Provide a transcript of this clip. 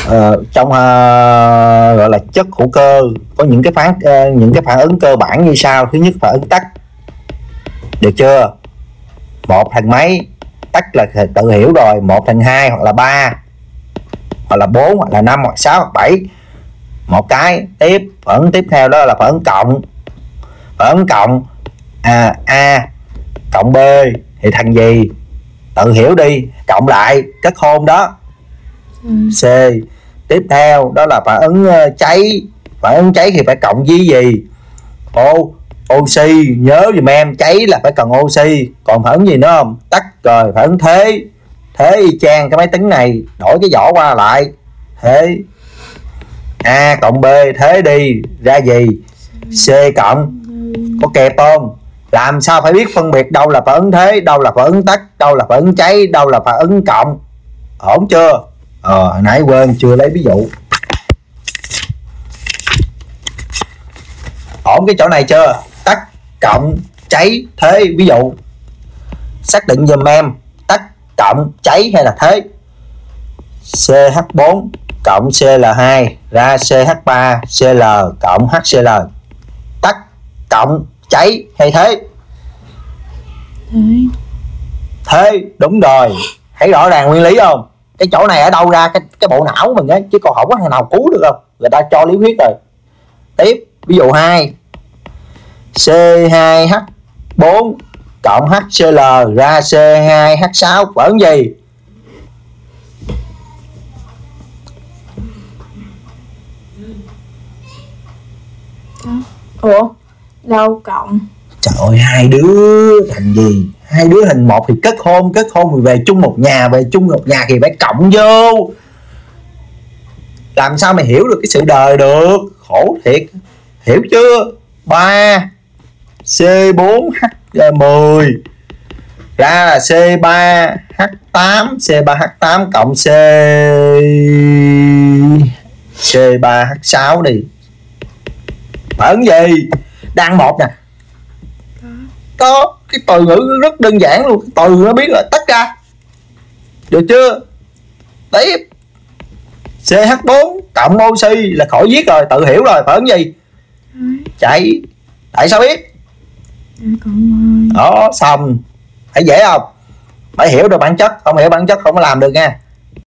Trong gọi là chất hữu cơ có những cái phản ứng cơ bản như sau. Thứ nhất, phản ứng tắc, được chưa? 1 thành mấy, tắc là tự hiểu rồi, 1 thành 2 hoặc là 3 hoặc là 4 hoặc là 5 hoặc 6 hoặc 7. Một cái tiếp, phản ứng tiếp theo đó là phản ứng cộng. Phản ứng cộng A cộng B thì thành gì? Tự hiểu đi, cộng lại kết hôn đó. C. Tiếp theo đó là phản ứng cháy. Phản ứng cháy thì phải cộng với gì? Oxy. Nhớ giùm em, cháy là phải cần oxy. Còn phản ứng gì nữa không? Tắt rồi. Phản ứng thế. Thế y chang cái máy tính này, đổi cái vỏ qua lại. Thế A cộng B, thế đi ra gì? C cộng. Có kẹp không? Làm sao phải biết phân biệt đâu là phản ứng thế, đâu là phản ứng tắt, đâu là phản ứng cháy, đâu là phản ứng cộng. Ổn chưa? Hồi nãy quên chưa lấy ví dụ. Ổn cái chỗ này chưa? Tắt, cộng, cháy, thế. Ví dụ xác định giùm em, tắt, cộng, cháy hay là thế. CH4 cộng Cl2 ra CH3 Cl cộng HCl. Tắt, cộng, cháy hay thế? Thế, đúng rồi. Thấy rõ ràng nguyên lý không? Cái chỗ này ở đâu ra cái bộ não mình á, chứ còn không có thằng nào cứu được không? Người ta cho lý thuyết rồi. Tiếp, ví dụ 2. C2H4 cộng HCl ra C2H6 phản ứng gì? Ủa? Đâu cộng? Trời ơi, hai đứa thành gì? Hai đứa thành một thì kết hôn thì về chung một nhà, thì phải cộng vô. Làm sao mày hiểu được cái sự đời được? Khổ thiệt. Hiểu chưa? 3 C4H10 ra là C3H8 cộng C3H6 đi. Phản ứng gì? Đang một nè. Có cái từ ngữ rất đơn giản luôn, từ nó biết là tách ra. Được chưa? Tiếp, CH4 cộng oxy là khỏi viết rồi, tự hiểu rồi. Phản ứng gì? Chạy. Tại sao biết? Đó, xong. Thấy dễ không? Phải hiểu được bản chất, không hiểu bản chất không có làm được nha.